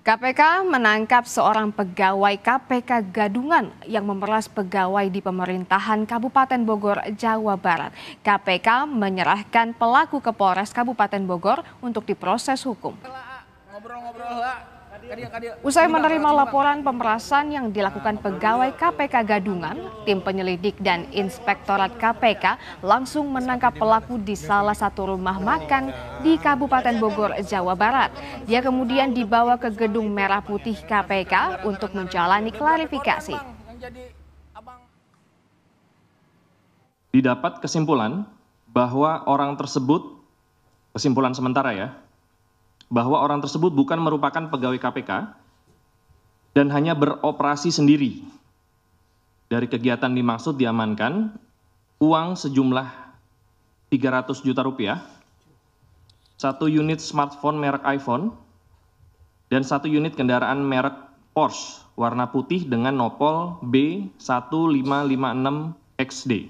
KPK menangkap seorang pegawai KPK Gadungan yang memeras pegawai di pemerintahan Kabupaten Bogor, Jawa Barat. KPK menyerahkan pelaku ke Polres Kabupaten Bogor untuk diproses hukum. Usai menerima laporan pemerasan yang dilakukan pegawai KPK Gadungan, tim penyelidik dan inspektorat KPK langsung menangkap pelaku di salah satu rumah makan di Kabupaten Bogor, Jawa Barat. Dia kemudian dibawa ke gedung Merah Putih KPK untuk menjalani klarifikasi. Didapat kesimpulan bahwa orang tersebut, kesimpulan sementara ya, bahwa orang tersebut bukan merupakan pegawai KPK dan hanya beroperasi sendiri. Dari kegiatan dimaksud diamankan uang sejumlah 300 juta rupiah, 1 unit smartphone merek iPhone, dan 1 unit kendaraan merek Porsche warna putih dengan nopol B1556XD.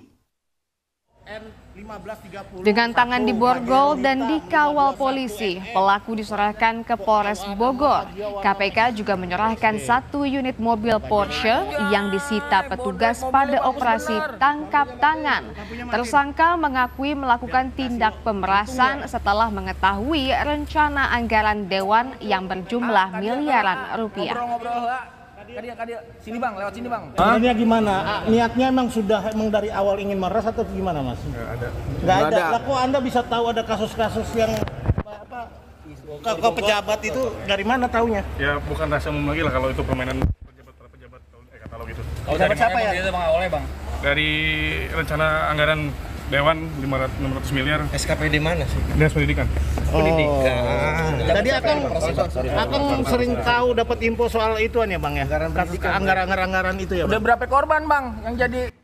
Dengan tangan diborgol dan dikawal polisi, pelaku diserahkan ke Polres Bogor. KPK juga menyerahkan 1 unit mobil Porsche yang disita petugas pada operasi tangkap tangan. Tersangka mengakui melakukan tindak pemerasan setelah mengetahui rencana anggaran Dewan yang berjumlah miliaran rupiah. Sini bang, lewat sini bang. Sebenarnya gimana? Niatnya emang dari awal ingin meres atau gimana mas? Nggak ada. Lah kok Anda bisa tahu ada kasus-kasus yang ke pejabat itu dari mana taunya? Ya bukan rahasia umum lagi lah kalau itu permainan pejabat kalau gitu. Dari siapa ya? Itu bang awalnya bang? Dari Rencana anggaran Dewan 600 miliar. SKPD mana sih? Dinas Pendidikan. Pendidikan. Tadi Akang sering tahu dapat info soal ituan ya bang ya? Anggaran itu ya bang? Udah berapa korban bang yang jadi